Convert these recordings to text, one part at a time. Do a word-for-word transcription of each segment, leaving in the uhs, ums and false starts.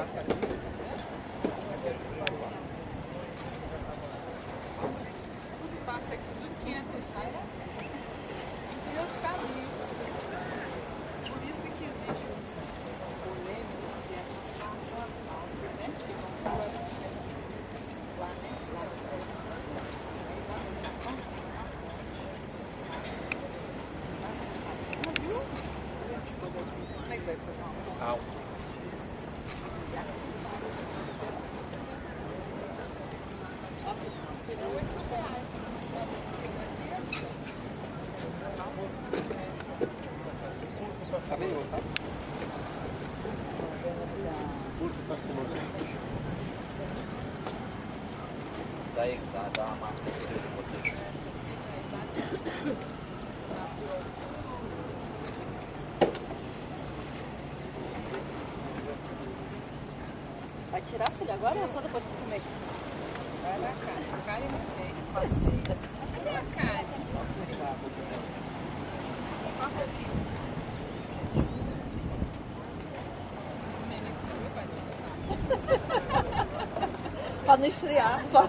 Passa aqui tudo quinhentos e sai. E outro caminho. Por isso que existe um polêmico que essas são as falsas, né? Que vão lá, né? Lá viu? Como é que vai fazer uma Calma. Daí dá, dá uma marca de você. Vai tirar, filho, agora ou só depois que comer? Vai lá, Karen. A Karen não tem. Passei. Cadê a Karen? Corta aqui. Pra não esfriar. Pra...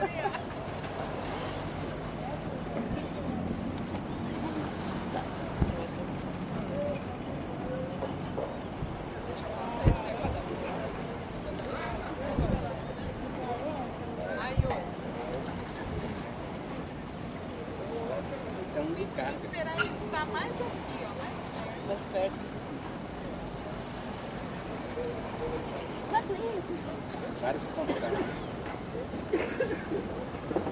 Então ligar. Vou esperar ele estar mais aqui, ó. Mais perto. Mais perto. Vários contratos.